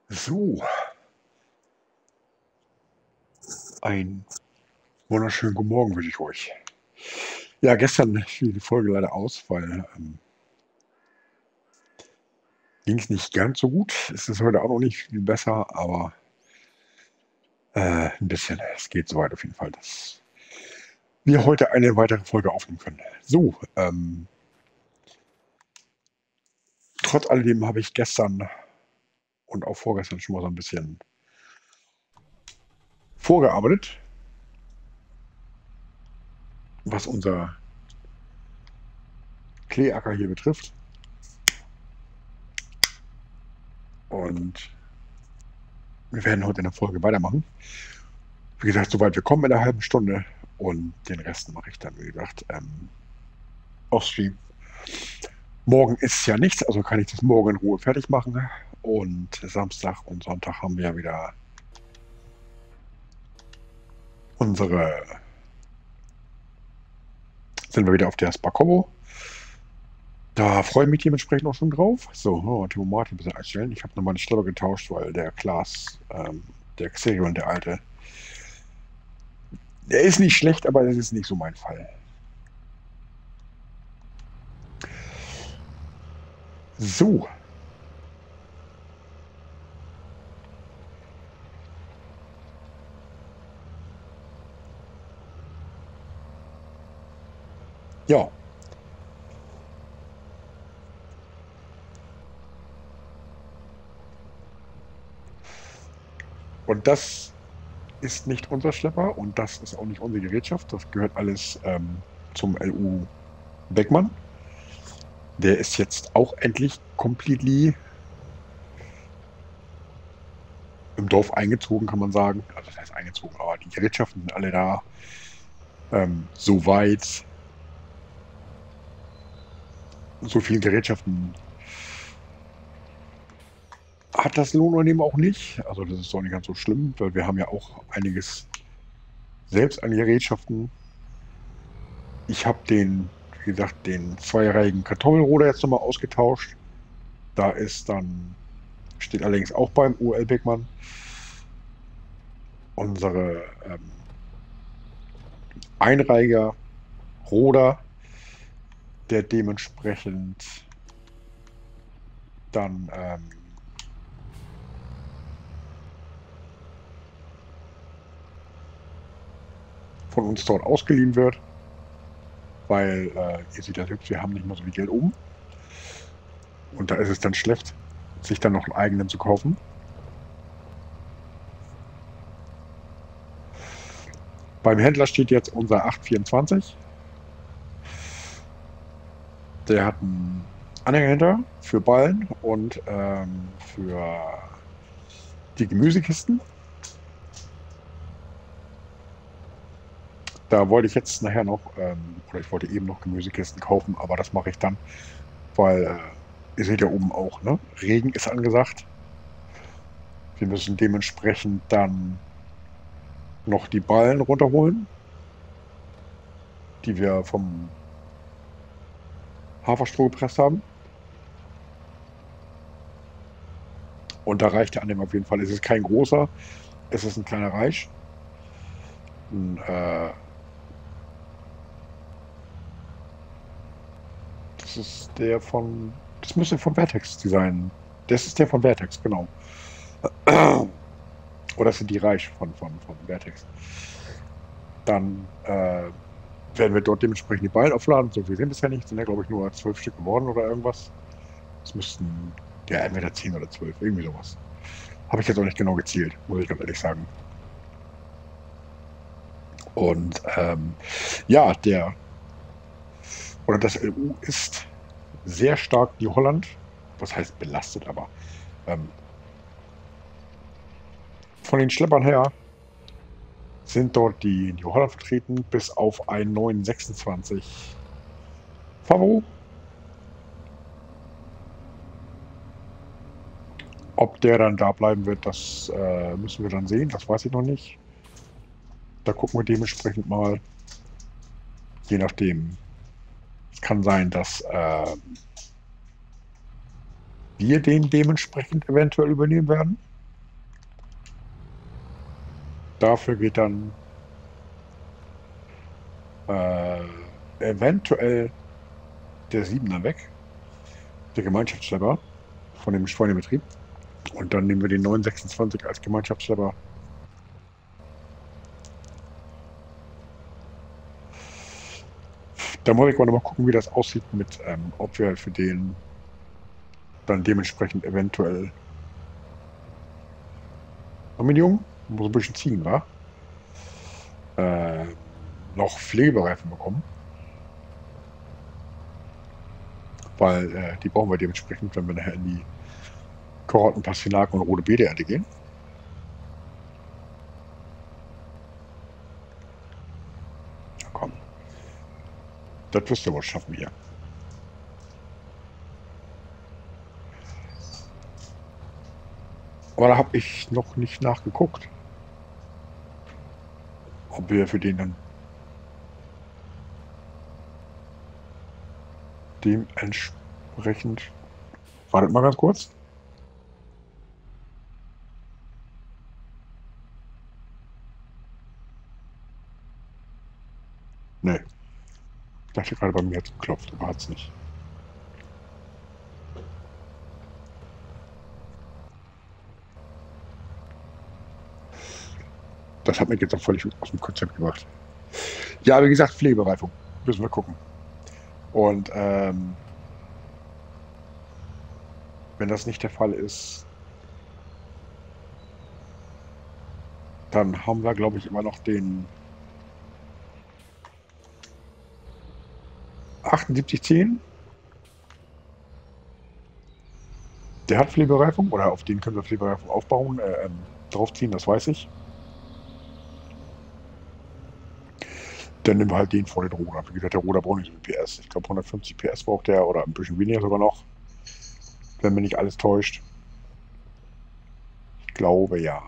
So, einen wunderschönen guten Morgen wünsche ich euch. Ja, gestern fiel die Folge leider aus, weil ging es nicht ganz so gut. Es ist heute auch noch nicht viel besser, aber ein bisschen. Es geht soweit auf jeden Fall, dass wir heute eine weitere Folge aufnehmen können. So, trotz alledem habe ich gestern und auch vorgestern schon mal so ein bisschen vorgearbeitet, was unser Kleeacker hier betrifft. Und wir werden heute in der Folge weitermachen. Wie gesagt, soweit wir kommen in einer halben Stunde. Und den Rest mache ich dann, wie gesagt, off-stream. Morgen ist ja nichts, also kann ich das morgen in Ruhe fertig machen. Und Samstag und Sonntag haben wir ja wieder sind wir wieder auf der Spakovo. Da freue ich mich dementsprechend auch schon drauf. So, Timo Martin ein bisschen einstellen. Ich habe nochmal die Schlepper getauscht, weil der Klaas, der Xerion, der alte, der ist nicht schlecht, aber das ist nicht so mein Fall. So, ja. Und das ist nicht unser Schlepper und das ist auch nicht unsere Gerätschaft. Das gehört alles zum LU Beckmann. Der ist jetzt auch endlich completely im Dorf eingezogen, kann man sagen. Also das heißt eingezogen, aber die Gerätschaften sind alle da. Soweit so viele Gerätschaften hat das Lohnunternehmen auch nicht. Also das ist doch nicht ganz so schlimm, weil wir haben ja auch einiges selbst an Gerätschaften. Ich habe wie gesagt, den zweireihigen Kartoffelroder jetzt nochmal ausgetauscht. Da steht allerdings auch beim UL Beckmann unsere Einreiger Roder, der dementsprechend dann von uns dort ausgeliehen wird, weil ihr seht ja selbst, wir haben nicht mehr so viel Geld oben. Und da ist es dann schlecht, sich dann noch einen eigenen zu kaufen. Beim Händler steht jetzt unser 824. Der hat einen Anhänger für Ballen und für die Gemüsekisten. Da wollte ich jetzt nachher noch, oder ich wollte eben noch Gemüsekisten kaufen, aber das mache ich dann, weil ihr seht ja oben auch, ne? Regen ist angesagt. Wir müssen dementsprechend dann noch die Ballen runterholen, die wir vom Haferstroh gepresst haben. Und da reicht der Anhänger auf jeden Fall. Es ist kein großer, es ist ein kleiner Reich. Das müsste von Vertex sein. Das ist der von Vertex, genau. Oder das sind die Reich von Vertex. Dann werden wir dort dementsprechend die Ballen aufladen. So viel sind es ja nicht. Sind ja, glaube ich, nur 12 Stück geworden oder irgendwas. Es müssten ja entweder 10 oder 12, irgendwie sowas. Habe ich jetzt auch nicht genau gezielt, muss ich ganz ehrlich sagen. Und ja, das LU ist sehr stark die Holland, was heißt belastet, aber von den Schleppern her sind dort die New Holland vertreten, bis auf einen neuen 26 Favo. Ob der dann da bleiben wird, das müssen wir dann sehen, das weiß ich noch nicht. Da gucken wir dementsprechend mal, je nachdem. Es kann sein, dass wir den dementsprechend eventuell übernehmen werden. Dafür geht dann eventuell der 7er weg, der Gemeinschaftsschlepper von dem Schweinebetrieb. Und dann nehmen wir den 926 als Gemeinschaftsschlepper. Da muss ich mal noch mal gucken, wie das aussieht mit, ob wir für den dann dementsprechend eventuell Junge, muss ein bisschen ziehen, wa? Noch Pflegereifen bekommen. Weil die brauchen wir dementsprechend, wenn wir nachher in die Karotten, Pastinaken und rote Beete gehen. Ja, komm. Das wirst du wohl schaffen hier. Aber da habe ich noch nicht nachgeguckt, ob wir für den dann dementsprechend... Wartet mal ganz kurz. Nee. Ich dachte gerade, bei mir hat es geklopft, aber hat es nicht. Das hat mich jetzt auch völlig aus dem Konzept gebracht. Ja, wie gesagt, Pflegebereifung. Müssen wir gucken. Und wenn das nicht der Fall ist, dann haben wir, glaube ich, immer noch den 7810. Der hat Pflegebereifung, oder auf den können wir Pflegebereifung aufbauen, draufziehen, das weiß ich. Dann nehmen wir halt den vor den Roder. Wie gesagt, der Roder braucht nicht so viel PS. Ich glaube 150 PS braucht der oder ein bisschen weniger sogar noch. Wenn mich nicht alles täuscht. Ich glaube ja.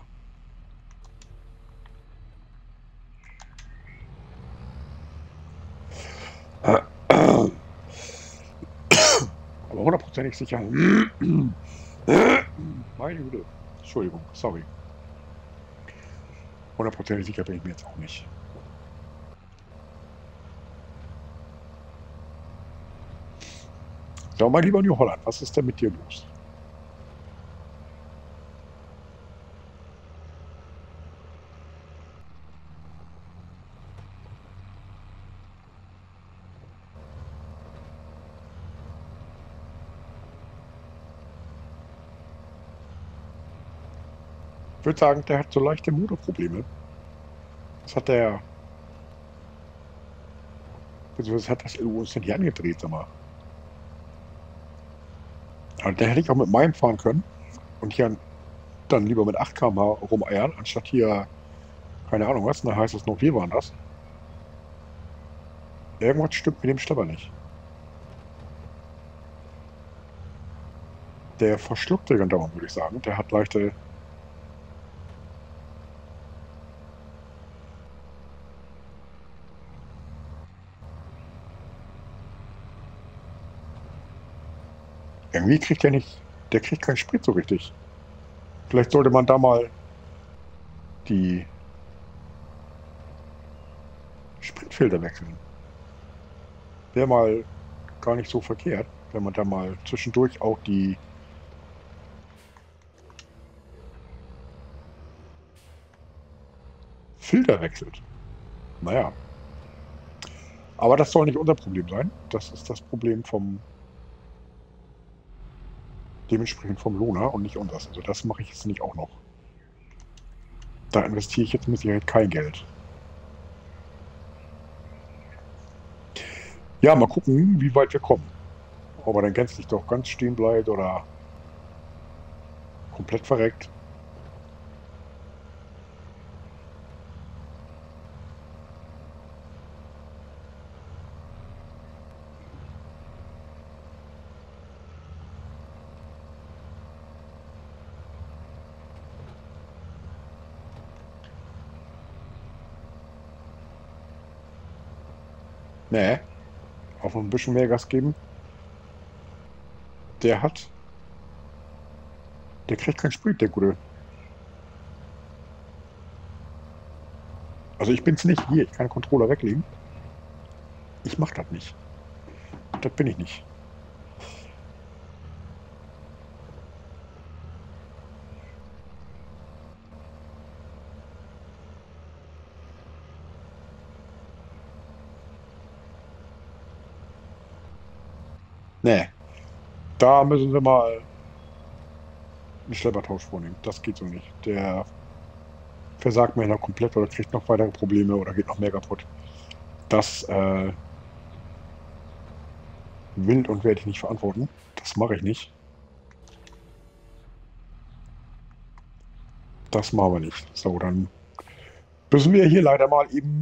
Aber hundertprozentig sicher. Meine Güte. Entschuldigung, sorry. Hundertprozentig sicher bin ich mir jetzt auch nicht. So, mein lieber New Holland, was ist denn mit dir los? Ich würde sagen, der hat so leichte Motorprobleme. Das hat der... Was hat das LU uns denn hier angedreht, sag mal? Also, der hätte ich auch mit meinem fahren können und hier dann lieber mit 8 km/h rumeiern, anstatt hier, keine Ahnung was, da heißt es noch, wir waren das. Irgendwas stimmt mit dem Schlepper nicht. Der verschluckt den dauernd, würde ich sagen. Der hat leichte... Irgendwie kriegt der nicht... Der kriegt keinen Sprit so richtig. Vielleicht sollte man da mal die Spritfilter wechseln. Wäre mal gar nicht so verkehrt, wenn man da mal zwischendurch auch die Filter wechselt. Naja. Aber das soll nicht unser Problem sein. Das ist das Problem vom... dementsprechend vom Lohner und nicht unseres. Also das mache ich jetzt nicht auch noch. Da investiere ich jetzt mit Sicherheit kein Geld. Ja, mal gucken, wie weit wir kommen. Ob er dann gänzlich doch ganz stehen bleibt oder komplett verreckt. Nee, auch noch ein bisschen mehr Gas geben. Der kriegt keinen Sprit, der Gute. Also ich bin's nicht. Hier, ich kann den Controller weglegen. Ich mach das nicht. Das bin ich nicht. Nee. Da müssen wir mal einen Schleppertausch vornehmen. Das geht so nicht. Der versagt mir noch komplett oder kriegt noch weitere Probleme oder geht noch mehr kaputt. Das will und werde ich nicht verantworten. Das mache ich nicht. Das machen wir nicht. So, dann müssen wir hier leider mal eben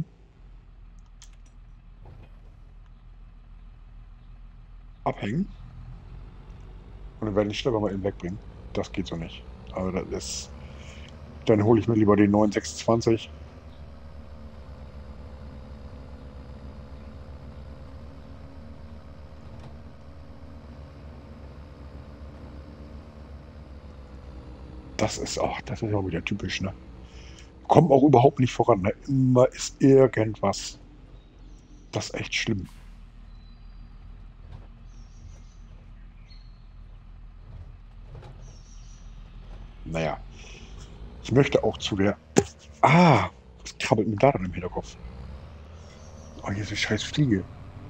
abhängen. Und dann werde ich den Schlepper mal eben wegbringen. Das geht so nicht. Aber das ist... Dann hole ich mir lieber den 926. Das ist auch wieder typisch, ne? Kommen auch überhaupt nicht voran, ne? Immer ist irgendwas. Das ist echt schlimm. Naja. Ich möchte auch zu der... Ah! Was krabbelt mir da dann im Hinterkopf? Oh, hier ist eine scheiß Fliege.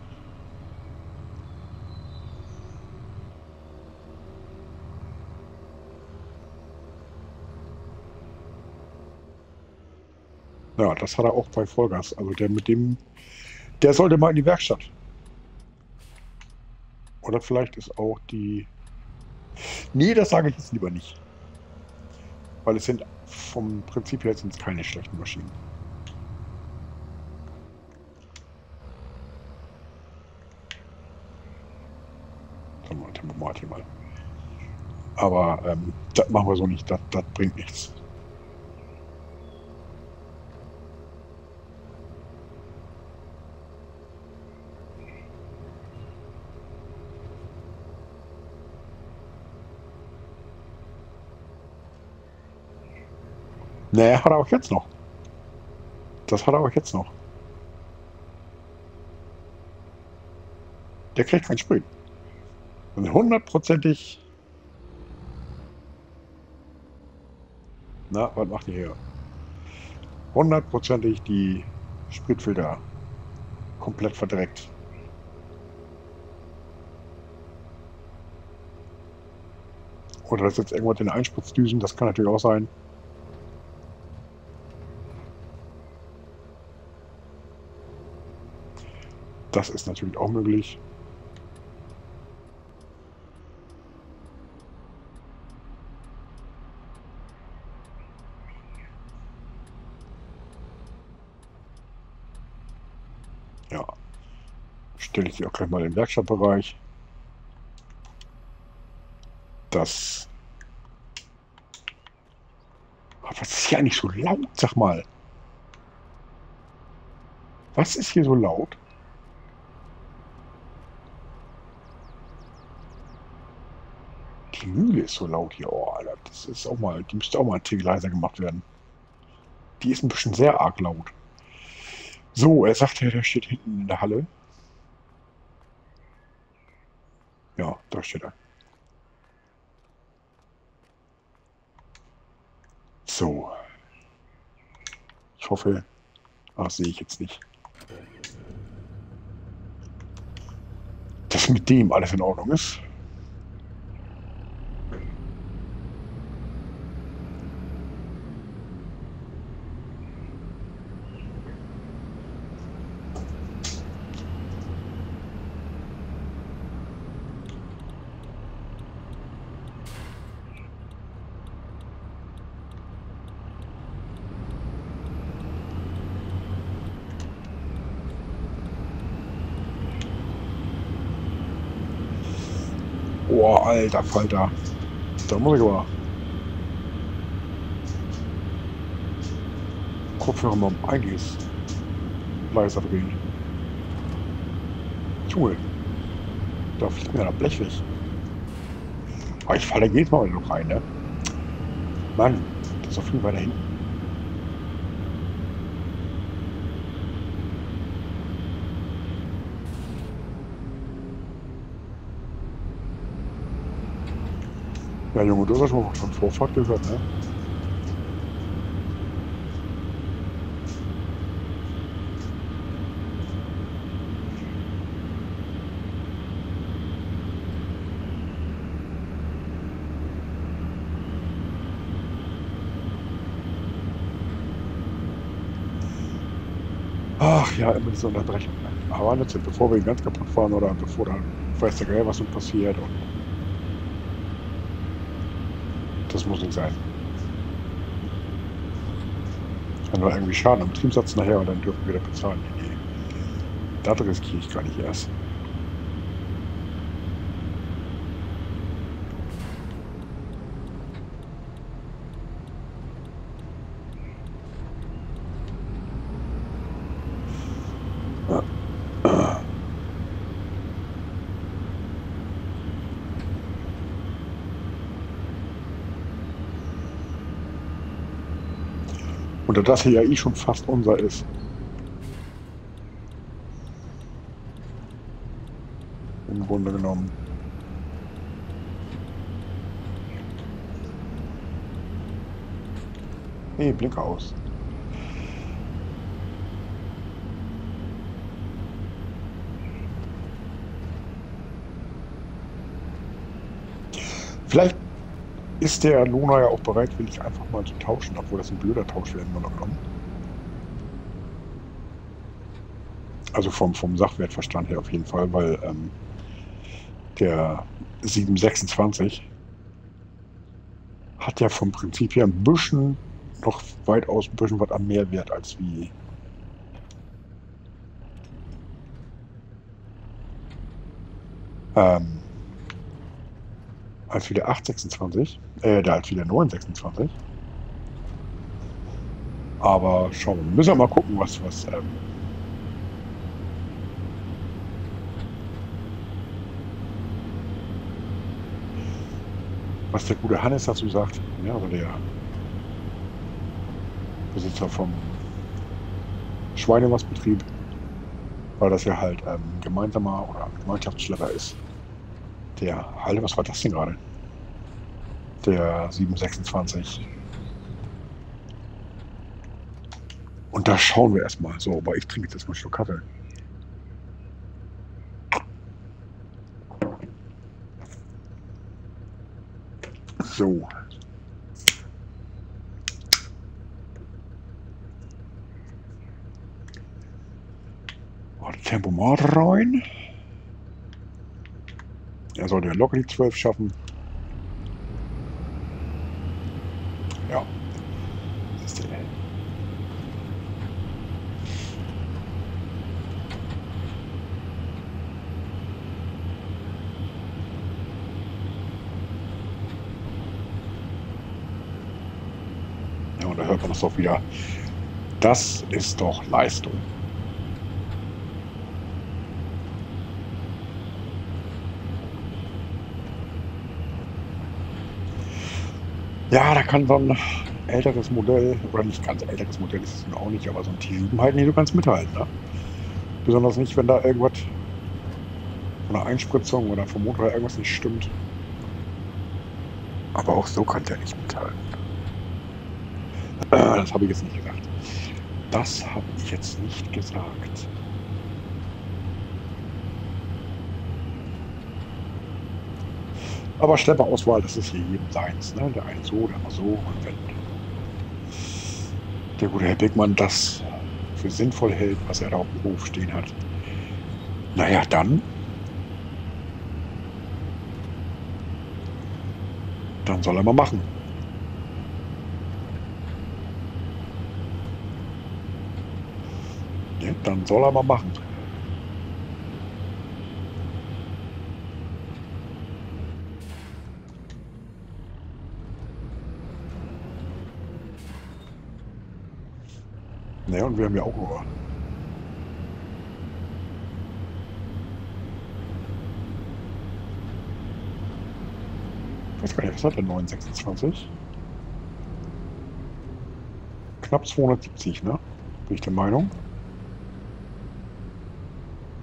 Ja, das hat er auch bei Vollgas. Also der mit dem... Der sollte mal in die Werkstatt. Oder vielleicht ist auch die... Nee, das sage ich jetzt lieber nicht. Weil es sind vom Prinzip her sind es keine schlechten Maschinen. Warte mal. Aber das machen wir so nicht. Das bringt nichts. Naja, hat er auch jetzt noch. Das hat er auch jetzt noch. Der kriegt keinen Sprit. Und hundertprozentig... Na, was macht ihr hier? Hundertprozentig die Spritfilter komplett verdreckt. Oder das ist jetzt irgendwas in den Einspritzdüsen, das kann natürlich auch sein. Das ist natürlich auch möglich. Ja. Stelle ich sie auch gleich mal im Werkstattbereich. Das... Aber was ist hier eigentlich so laut? Sag mal. Was ist hier so laut? Die Mühle ist so laut hier. Oh, Alter, das ist auch mal, die müsste auch mal ein Tick leiser gemacht werden. Die ist ein bisschen sehr arg laut. So, er sagt ja, der steht hinten in der Halle. Ja, da steht er. So. Ich hoffe, das sehe ich jetzt nicht. Dass mit dem alles in Ordnung ist. Oh, alter Falter. Da muss ich aber Kopfhörer mal um einiges leiser drehen. Junge, da fliegt mir das Blech weg. Aber ich falle jedes Mal noch rein, ne? Mann, das ist auf jeden Fall da hinten. Ja, Junge, du hast ja schon von Vorfahrt gehört, ne? Ach ja, immer diese Unterbrechung. Aber jetzt, bevor wir ihn ganz kaputt fahren oder bevor dann weiß der Geil, was uns passiert. Und das muss nicht sein. Dann war irgendwie Schaden am Betriebssatz nachher und dann dürfen wir wieder bezahlen. Nee, das riskiere ich gar nicht erst. Und da das hier ja eh schon fast unser ist. Im Grunde genommen. Nee, Blinker aus. Vielleicht ist der Luna ja auch bereitwillig einfach mal zu tauschen, obwohl das ein blöder Tausch wäre im Grunde genommen. Also vom Sachwertverstand her auf jeden Fall, weil der 726 hat ja vom Prinzip her ein bisschen, noch weitaus ein bisschen was an Mehrwert als wie der 826, als wie der 926. Aber schauen wir, müssen wir mal gucken, was der gute Hannes dazu sagt. Ja, also der Besitzer vom Schweinemastbetrieb, weil das ja halt gemeinsamer oder Gemeinschaftsschlepper ist. Halle, was war das denn gerade? Der 726. Und da schauen wir erstmal. So, aber ich trinke jetzt erstmal einen Schluck Kaffee. So. Oh, Tempomat rein. Er sollte ja locker die 12 schaffen. Ja. Das ist der. Ja, und da hört man das doch wieder. Das ist doch Leistung. Ja, da kann so ein älteres Modell, oder nicht ganz älteres Modell ist es auch nicht, aber so ein T7 halt nicht so ganz mithalten. Ne? Besonders nicht, wenn da irgendwas von der Einspritzung oder vom Motor irgendwas nicht stimmt. Aber auch so kann der nicht mithalten. Das habe ich jetzt nicht gesagt. Das habe ich jetzt nicht gesagt. Aber Schlepperauswahl, das ist hier jedem seins. Ne? Der eine so, der andere so. Und wenn der gute Herr Beckmann das für sinnvoll hält, was er da auf dem Hof stehen hat, naja, dann soll er mal machen. Ja, dann soll er mal machen. Naja, und wir haben ja auch nur. Ich weiß gar nicht, was hat der 926? Knapp 270, ne? Bin ich der Meinung.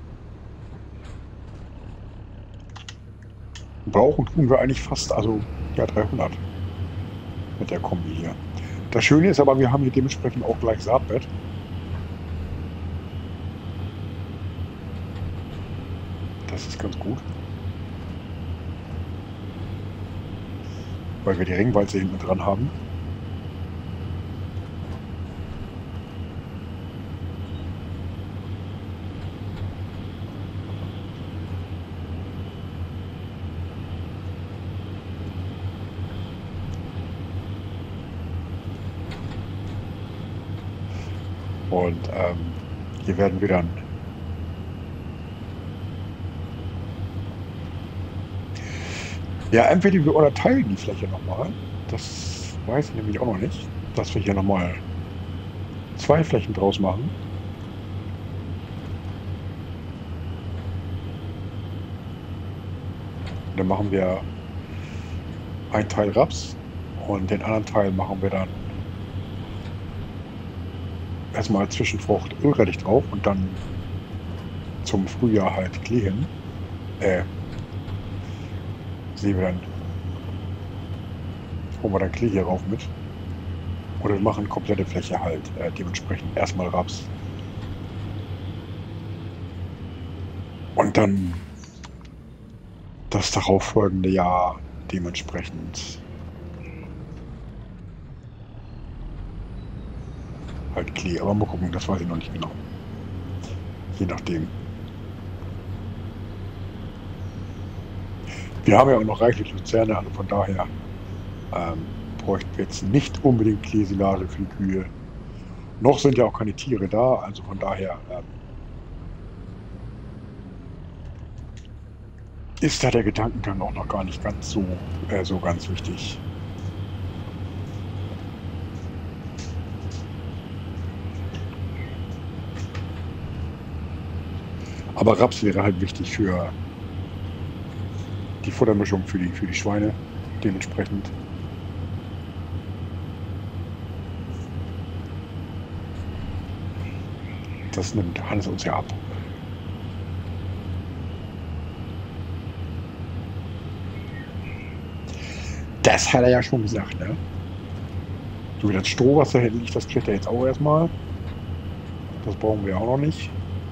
Brauchen tun wir eigentlich fast, also Ja, 300 mit der Kombi hier. Das Schöne ist aber, wir haben hier dementsprechend auch gleich Saatbett. Das ist ganz gut. Weil wir die Ringwalze hinten dran haben. Und hier werden wir dann ja, entweder wir unterteilen die Fläche nochmal. Das weiß ich nämlich auch noch nicht. Dass wir hier nochmal 2 Flächen draus machen. Dann machen wir einen Teil Raps und den anderen Teil machen wir dann erstmal Zwischenfrucht Ölrettich drauf und dann zum Frühjahr halt Klee hin. Sehen wir dann, holen wir dann Klee hier rauf mit. Oder wir machen komplette Fläche halt dementsprechend erstmal Raps. Und dann das darauffolgende Jahr dementsprechend halt Klee. Aber mal gucken, das weiß ich noch nicht genau. Je nachdem. Wir haben ja auch noch reichlich Luzerne, also von daher bräuchten wir jetzt nicht unbedingt Kleesilage für die Kühe. Noch sind ja auch keine Tiere da, also von daher ist da der Gedankengang auch noch gar nicht ganz so ganz wichtig. Aber Raps wäre halt wichtig für die Futtermischung für die Schweine dementsprechend. Das nimmt Hannes uns ja ab. Das hat er ja schon gesagt, ne? So wie das Stroh, was da hinten liegt, das kriegt er jetzt auch erstmal. Das brauchen wir auch noch nicht.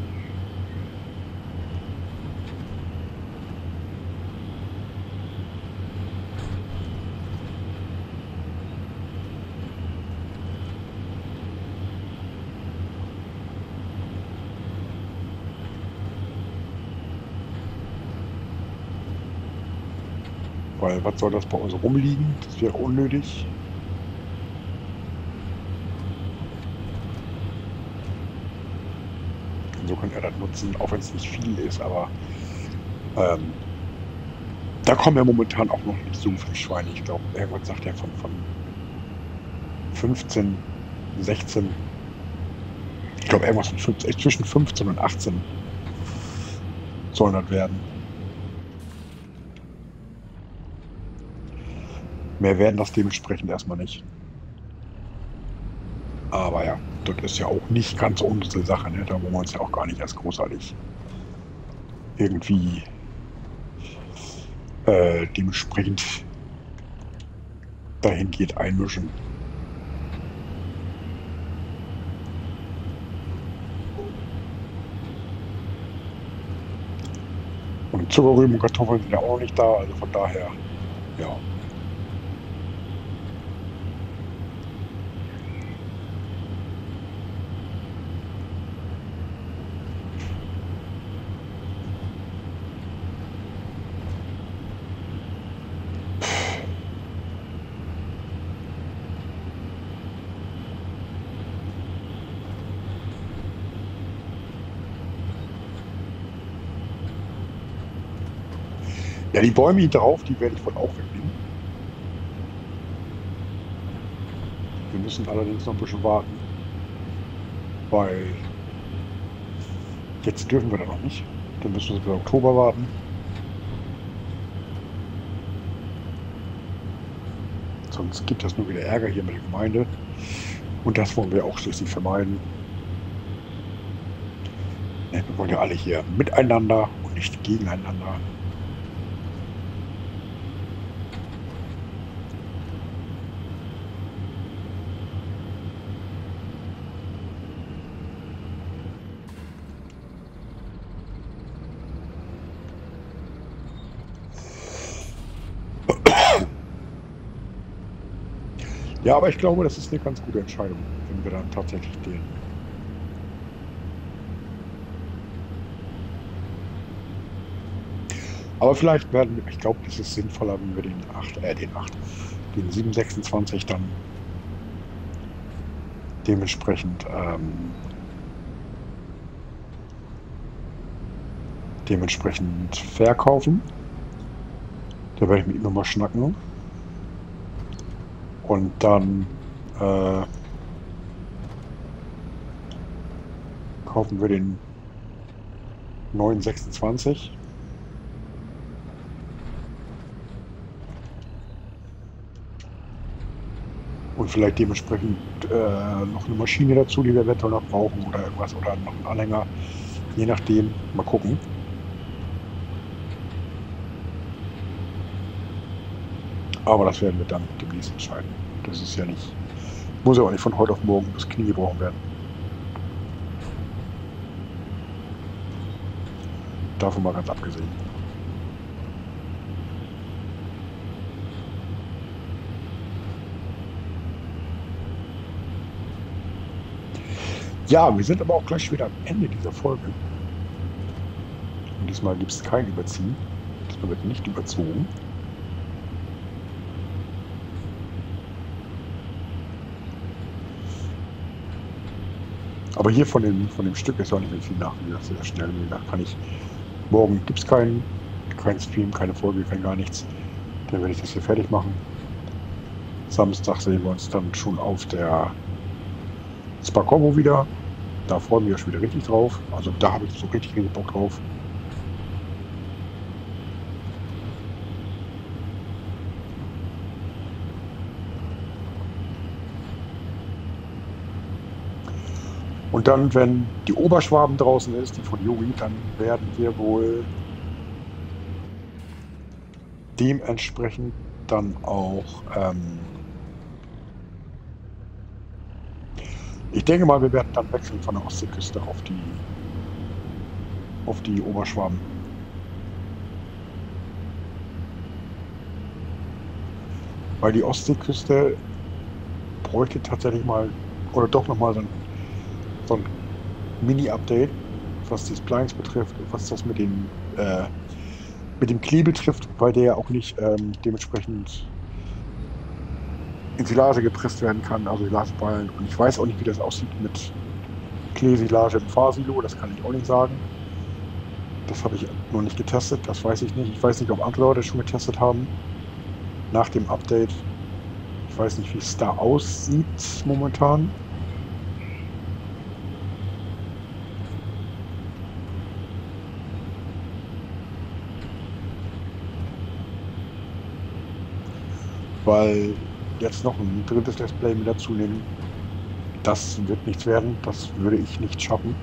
Weil was soll das bei uns rumliegen? Das wäre unnötig. Und so kann er das nutzen, auch wenn es nicht viel ist, aber da kommen ja momentan auch noch nicht so viele Schweine. Ich glaube, irgendwas sagt er von 15, 16. Ich glaube, irgendwas von 15, zwischen 15 und 18 sollen das werden. Mehr werden das dementsprechend erstmal nicht. Aber ja, das ist ja auch nicht ganz unsere Sache, ne? Da wollen wir uns ja auch gar nicht erst großartig irgendwie dementsprechend dahingehend einmischen. Und Zuckerrüben und Kartoffeln sind ja auch noch nicht da, also von daher, ja. Ja, die Bäume hier drauf, die werde ich wohl auch wegnehmen. Wir müssen allerdings noch ein bisschen warten, weil jetzt dürfen wir da noch nicht. Dann müssen wir bis Oktober warten. Sonst gibt es nur wieder Ärger hier mit der Gemeinde. Und das wollen wir auch schließlich vermeiden. Wir wollen ja alle hier miteinander und nicht gegeneinander. Ja, aber ich glaube, das ist eine ganz gute Entscheidung, wenn wir dann tatsächlich den. Aber vielleicht werden wir, ich glaube, das ist sinnvoller, wenn wir den 726 dann dementsprechend verkaufen. Da werde ich mit ihm nochmal schnacken. Und dann kaufen wir den 926. Und vielleicht dementsprechend noch eine Maschine dazu, die wir eventuell noch brauchen oder irgendwas oder noch einen Anhänger. Je nachdem, mal gucken. Aber das werden wir dann demnächst entscheiden. Das ist ja nicht, muss ja auch nicht von heute auf morgen das Knie gebrochen werden. Davon mal ganz abgesehen. Ja, wir sind aber auch gleich wieder am Ende dieser Folge. Und diesmal gibt es kein Überziehen. Diesmal wird nicht überzogen. Aber hier von dem Stück ist auch nicht mehr viel nach. Wie gesagt, sehr schnell. Wie gesagt, morgen gibt es keinen Stream, keine Folge, kein gar nichts. Dann werde ich das hier fertig machen. Samstag sehen wir uns dann schon auf der Spa-Combo wieder. Da freuen wir uns wieder richtig drauf. Also da habe ich so richtig Bock drauf. Und dann, wenn die Oberschwaben draußen ist, die von Yogi, dann werden wir wohl dementsprechend dann auch ich denke mal, wir werden dann wechseln von der Ostseeküste auf die Oberschwaben. Weil die Ostseeküste bräuchte tatsächlich mal, oder doch nochmal so ein Mini-Update, was die Splines betrifft, was das mit dem Klee betrifft, weil der ja auch nicht dementsprechend in Silage gepresst werden kann, also Silageballen. Und ich weiß auch nicht, wie das aussieht mit Kleesilage im Fahrsilo, das kann ich auch nicht sagen. Das habe ich noch nicht getestet, das weiß ich nicht. Ich weiß nicht, ob andere Leute schon getestet haben. Nach dem Update. Ich weiß nicht, wie es da aussieht momentan. Weil jetzt noch ein drittes Display mit dazu nehmen, das wird nichts werden, das würde ich nicht schaffen.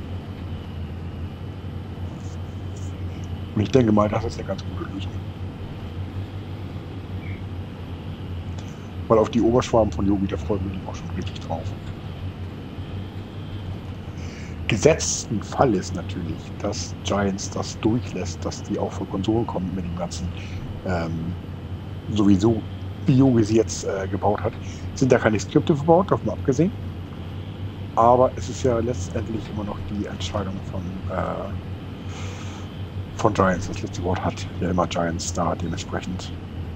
Und ich denke mal, das ist eine ganz gute Lösung. Weil auf die Oberschwaben von Yogi, da freuen wir mich auch schon richtig drauf. Gesetzten Fall ist natürlich, dass Giants das durchlässt, dass die auch für Konsolen kommen mit dem ganzen sowieso, wie Yogi sie jetzt gebaut hat. Sind da keine Skripte verbaut, davon abgesehen. Aber es ist ja letztendlich immer noch die Entscheidung von Giants. Das letzte Wort hat ja immer Giants da dementsprechend.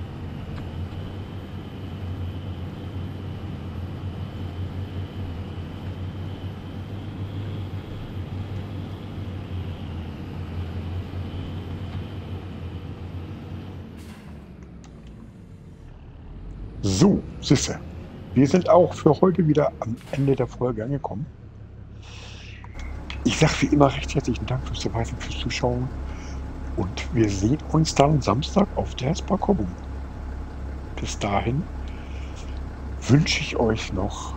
So, siehste. Wir sind auch für heute wieder am Ende der Folge angekommen. Ich sage wie immer recht herzlichen Dank fürs Dabeisein, fürs Zuschauen. Und wir sehen uns dann Samstag auf der Spa-Combo. Bis dahin wünsche ich euch noch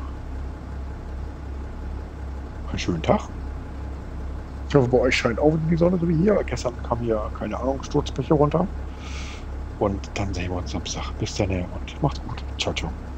einen schönen Tag. Ich hoffe, bei euch scheint auch die Sonne so wie hier. Gestern kam hier, keine Ahnung, Sturzbäche runter. Und dann sehen wir uns Samstag. Bis dann und macht's gut. Ciao, ciao.